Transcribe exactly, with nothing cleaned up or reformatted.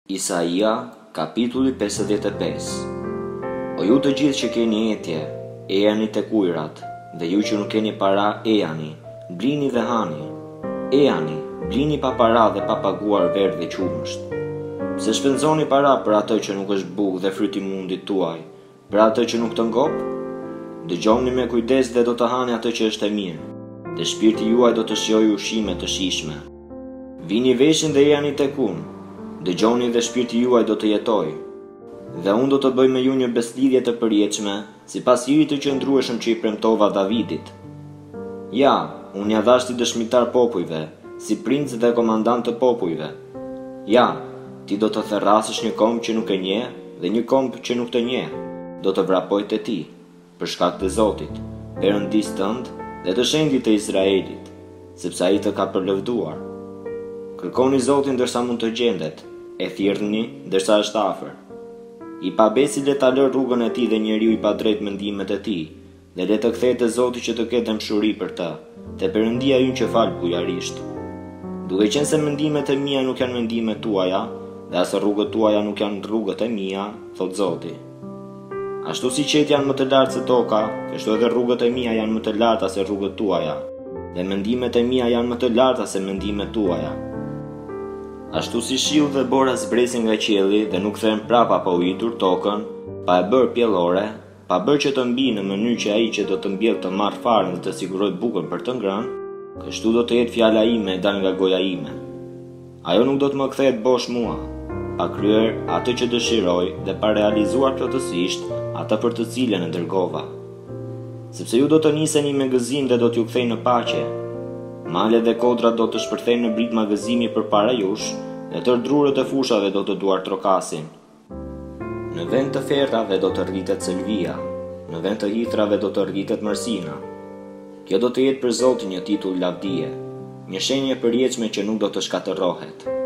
Isaia, kapitulli pesëdhjetë e pesë. O ju të gjithë që keni etje, ejani tek ujërat, dhe ju që nuk keni para, ejani, blini dhe hani. Ejani, blini pa para dhe pa paguar verë dhe qumësht. Pse shpenzoni para për atë që nuk është bukë dhe fryti mundit tuaj, për atë që nuk të ngop? Dëgjoni me kujdes dhe do të hani atë që është e mirë, dhe shpirti juaj do të shijojë ushqime të shijshme. Vini veshin dhe ejani tek unë. Dëgjoni dhe shpirti juaj do të jetoj, dhe unë do të bëj me ju një beslidhje të përjetshme, sipas hirit të qëndrueshëm që i premtova Davidit. Ja, unë ja dhash ti dëshmitar popujve, si princ dhe komandant të popujve. Ja, ti do të therrasësh një komb që nuk e njeh dhe një komb që nuk të njeh, do të vrapoj te ti, për shkak të Zotit, Perëndis tënd dhe të Shenjtit të Izraelit, sepse ai të ka përlëvduar. Kërkoni Zotin ndërsa mund të gjendet, e thirrni ndërsa është afër. I pabesi le ta lë rrugën e tij dhe njeriu i padrejt mendimet e tij, dhe le të kthehet te Zoti që të ketë dëmshuri për të, te Perëndia ynë që fal bujarisht. Duke qenë se mendimet e mia nuk janë mendimet tuaja, dhe as rrugët tuaja nuk janë rrugët e mia, thot Zoti. Ashtu si qetë janë më të lartë se toka, kështu edhe rrugët e mia janë më të larta se rrugët tuaja, dhe mendimet e mia janë më të larta se mendimet tuaja. Ashtu si shiu dhe bora zbresin nga qielli dhe nuk thehen prapa pa ujitur tokën, pa e bërë pjellore, pa bërë që të mbi në mënyrë që ai që do të mbjellë të marrë farën dhe të sigurojë bukën për të ngrënë, kështu do të jetë fjala ime e dal nga goja ime. Ajo nuk do të më kthehet bosh mua, pa kryer atë që dëshiroj dhe pa realizuar plotësisht atë për të cilën e dërgova. Sepse ju do të niseni me gëzim dhe do t'ju kthej në paqe. Malet dhe kodrat do të shpërthejnë në brit magazimi përpara jush, dhe tërë drurët e fushave do të duar trokasin. Në vend të ferrave do të rritet selvia, në vend të hithërave do të rritet mërsina. Kjo do të jetë për Zotin një titull lavdie, një shenjë e përjetshme që nuk do të shkatërrohet.